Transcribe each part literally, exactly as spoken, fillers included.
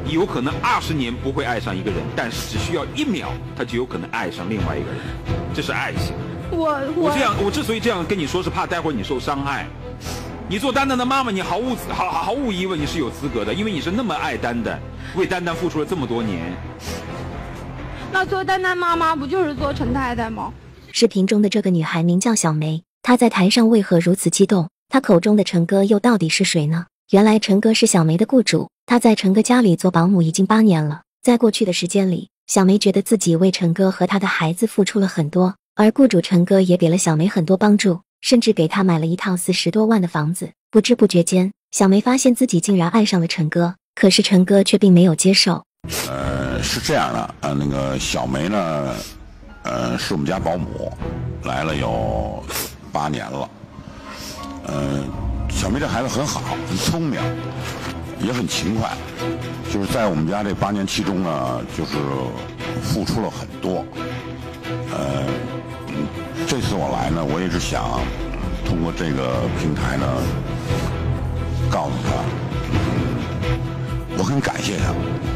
有可能二十年不会爱上一个人，但是只需要一秒，他就有可能爱上另外一个人，这是爱情。 我我我这样，我之所以这样跟你说，是怕待会儿你受伤害。你做丹丹的妈妈，你毫无毫毫无疑问你是有资格的，因为你是那么爱丹丹，为丹丹付出了这么多年。 那做丹丹妈妈不就是做陈太太吗？ 视频中的这个女孩名叫小梅，她在台上为何如此激动？她口中的陈哥又到底是谁呢？原来陈哥是小梅的雇主，他在陈哥家里做保姆已经八年了。在过去的时间里，小梅觉得自己为陈哥和他的孩子付出了很多，而雇主陈哥也给了小梅很多帮助，甚至给她买了一套四十多万的房子。不知不觉间，小梅发现自己竟然爱上了陈哥，可是陈哥却并没有接受。 呃，是这样的，呃，那个小梅呢，呃，是我们家保姆，来了有八年了。呃，小梅这孩子很好，很聪明，也很勤快，就是在我们家这八年期中呢，就是付出了很多。呃，这次我来呢，我也是想通过这个平台呢，告诉他，嗯，我很感谢他。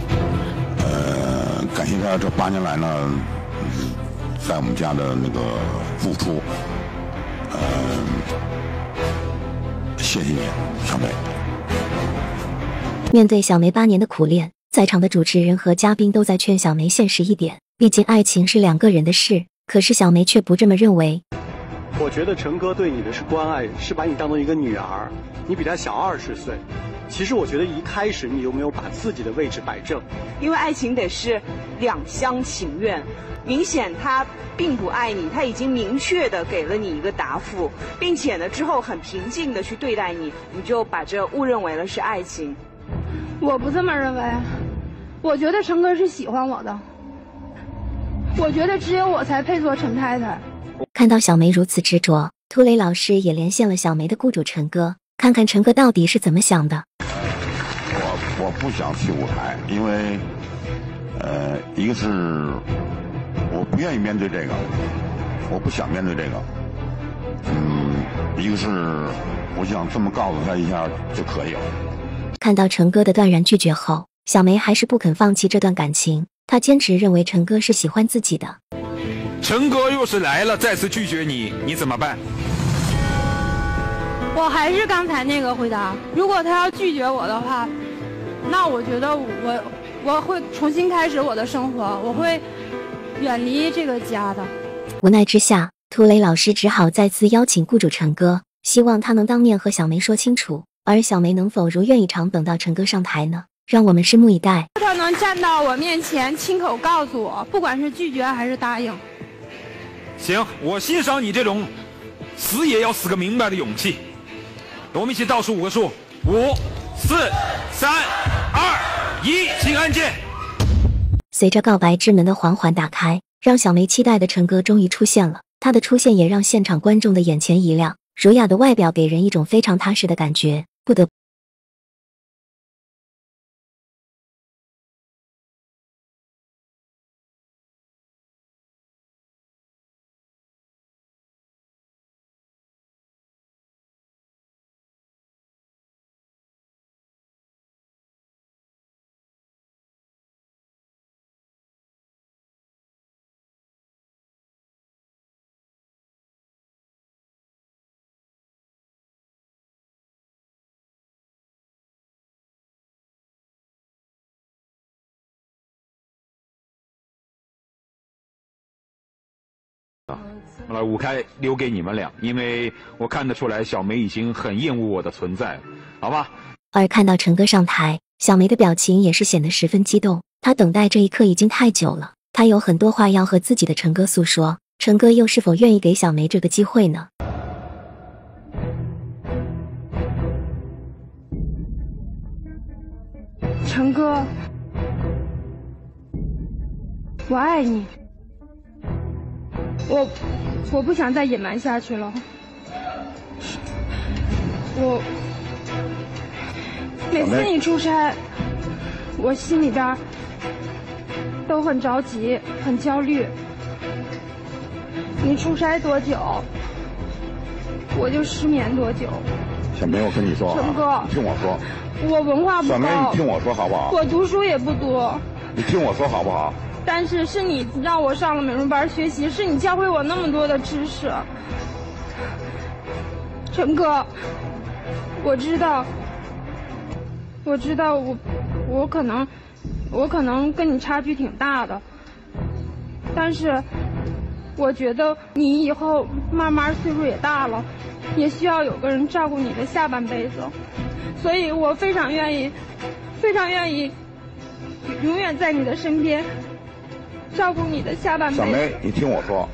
呃，感谢他这八年来呢，嗯，在我们家的那个付出，呃，谢谢你，小梅。 面对小梅八年的苦练，在场的主持人和嘉宾都在劝小梅现实一点，毕竟爱情是两个人的事。可是小梅却不这么认为。 我觉得陈哥对你的是关爱，是把你当做一个女儿，你比他小二十岁。其实我觉得一开始你有没有把自己的位置摆正？ 因为爱情得是两厢情愿，明显他并不爱你，他已经明确的给了你一个答复，并且呢之后很平静的去对待你，你就把这误认为了是爱情。 我不这么认为，我觉得陈哥是喜欢我的，我觉得只有我才配做陈太太。 看到小梅如此执着，涂磊老师也连线了小梅的雇主陈哥，看看陈哥到底是怎么想的。 我我不想去舞台，因为，呃，一个是我不愿意面对这个，我不想面对这个，嗯，一个是我想这么告诉他一下就可以了。 看到陈哥的断然拒绝后，小梅还是不肯放弃这段感情，她坚持认为陈哥是喜欢自己的。 陈哥要是来了再次拒绝你，你怎么办？ 我还是刚才那个回答，如果他要拒绝我的话，那我觉得我我会重新开始我的生活，我会远离这个家的。 无奈之下，涂磊老师只好再次邀请雇主陈哥，希望他能当面和小梅说清楚，而小梅能否如愿以偿等到陈哥上台呢？让我们拭目以待。 他能站到我面前亲口告诉我，不管是拒绝还是答应。 行，我欣赏你这种死也要死个明白的勇气。我们一起倒数五个数，五、四、三、二、一，请按键。 随着告白之门的缓缓打开，让小梅期待的陈哥终于出现了。他的出现也让现场观众的眼前一亮，儒雅的外表给人一种非常踏实的感觉，不得不好了，舞台留给你们俩，因为我看得出来小梅已经很厌恶我的存在，好吧？ 而看到陈哥上台，小梅的表情也是显得十分激动。她等待这一刻已经太久了，她有很多话要和自己的陈哥诉说，陈哥又是否愿意给小梅这个机会呢？ 陈哥，我爱你，我我不想再隐瞒下去了。我每次你出差，我心里边都很着急，很焦虑。你出差多久，我就失眠多久。 小梅，我跟你说啊， 陈哥， 你听我说， 我文化不高。 小梅，你听我说好不好？ 我读书也不多。 你听我说好不好？ 但是是你让我上了美容班学习，是你教会我那么多的知识。陈哥，我知道，我知道我，我可能，我可能跟你差距挺大的，但是，我觉得你以后慢慢岁数也大了，也需要有个人照顾你的下半辈子，所以我非常愿意，非常愿意，永远在你的身边，照顾你的下半辈子。 小梅，你听我说。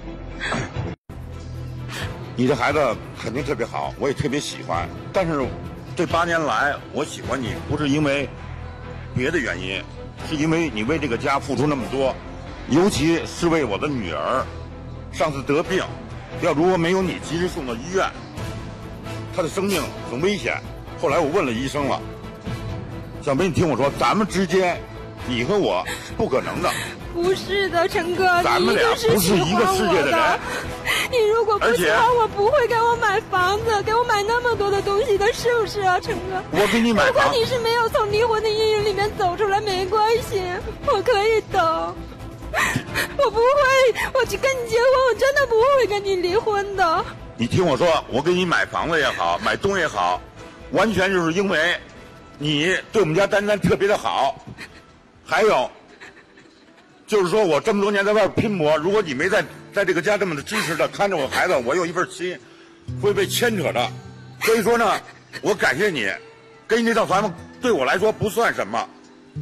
你这孩子肯定特别好，我也特别喜欢。但是这八年来，我喜欢你不是因为别的原因，是因为你为这个家付出那么多，尤其是为我的女儿。上次得病，要如果没有你及时送到医院，她的生命很危险。后来我问了医生了，小梅，你听我说，咱们之间，你和我是不可能的。 不是的，陈哥， 咱们俩不是一个世界的人。 你如果不喜欢我，不会给我买房子，给我买那么多的东西的，是不是啊，陈哥？ 我给你买房。 如果你是没有从离婚的阴影里面走出来，没关系，我可以等。我不会，我去跟你结婚，我真的不会跟你离婚的。 你听我说，我给你买房子也好，买东西也好，完全就是因为你对我们家丹丹特别的好，还有。就是说我这么多年在外边拼搏，如果你没在在这个家这么的支持的看着我孩子，我有一份心会被牵扯的。所以说呢，我感谢你，给你那套房子对我来说不算什么。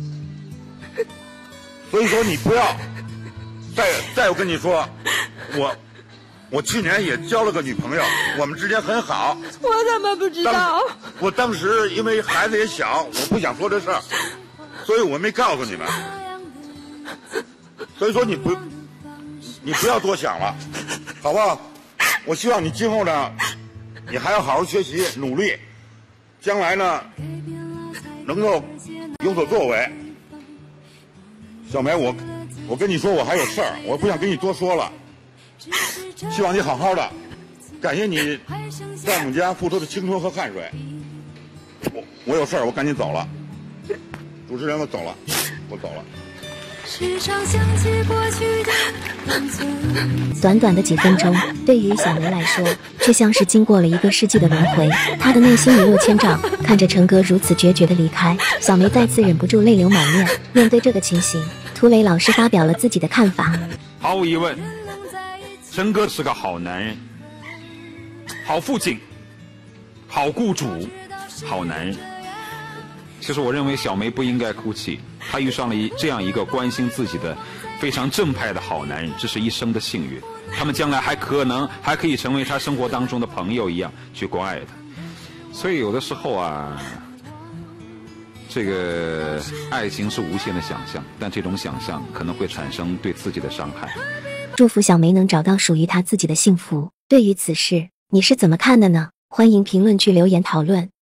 所以说你不要再再我跟你说，我我去年也交了个女朋友，我们之间很好。 我怎么不知道？ 当我当时因为孩子也小，我不想说这事儿，所以我没告诉你们。所以说你不，你不要多想了，好不好？我希望你今后呢，你还要好好学习，努力，将来呢，能够有所作为。小梅，我我跟你说，我还有事儿，我不想跟你多说了。希望你好好的，感谢你在我们家付出的青春和汗水。我我有事儿，我赶紧走了。主持人，我走了，我走了。 短短的几分钟，对于小梅来说，却像是经过了一个世纪的轮回。她的内心一落千丈，看着陈哥如此决绝的离开，小梅再次忍不住泪流满面。面对这个情形，涂磊老师发表了自己的看法。 毫无疑问，陈哥是个好男人，好父亲，好雇主，好男人。其实我认为小梅不应该哭泣，她遇上了一这样一个关心自己的非常正派的好男人，这是一生的幸运。他们将来还可能还可以成为她生活当中的朋友一样去关爱她。所以有的时候啊，这个爱情是无限的想象，但这种想象可能会产生对自己的伤害。 祝福小梅能找到属于她自己的幸福。对于此事，你是怎么看的呢？欢迎评论区留言讨论。